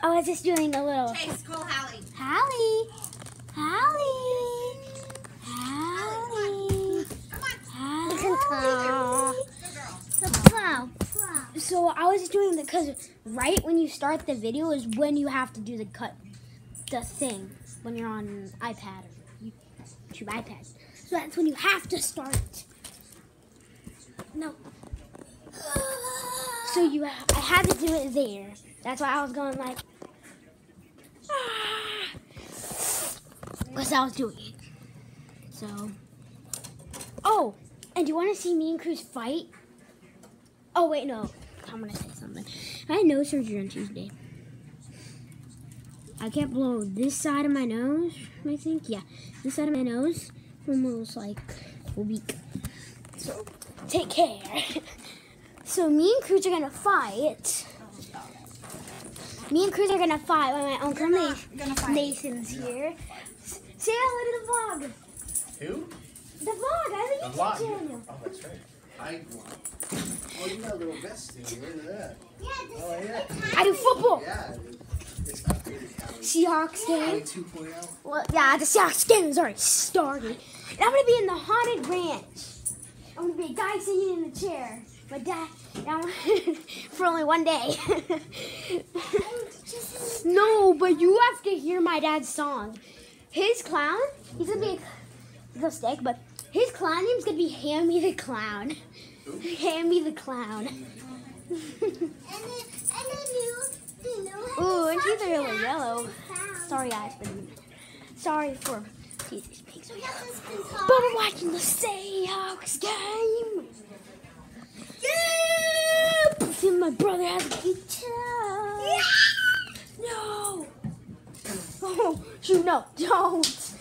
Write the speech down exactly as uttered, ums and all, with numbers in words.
I was just doing a little. Chase, call Hallie. Hallie. Hallie. Hallie. Come Hallie. Wow. So I was just doing the, because right when you start the video is when you have to do the cut, the thing, when you're on iPad or YouTube iPad. So that's when you have to start. No. So you, I had to do it there. That's why I was going like, ah, because I was doing it. So, oh, and do you want to see me and Cruz fight? Oh wait, no. I'm gonna say something. I had nose surgery on Tuesday. I can't blow this side of my nose, I think. Yeah, this side of my nose for almost like a week. So, take care. So, me and Cruz are gonna fight. Me and Cruz are gonna fight when my uncle Nathan's here. Say hello to the vlog. Who? The vlog. I The have a vlog. YouTube channel. Oh, that's right. I Oh, you got a little vest in here. Look at that. Yeah, this Oh, yeah. I do football. Yeah. It's upgraded now. Seahawks game. two point oh. Well, yeah, the Seahawks game is already started. And I'm gonna be in the haunted ranch. I'm gonna be a guy singing in the chair. My dad, now for only one day. No, but you have to hear my dad's song. His clown, he's gonna be a stick, but his clown name's gonna be Hammy the Clown. Hammy the Clown. Ooh, and teeth are really yellow. Sorry, guys, but sorry for teeth being so yellow. But we're watching the Seahawks game. Yeah! See, my brother has a guitar. Yeah! No! Oh, shoot, no, don't!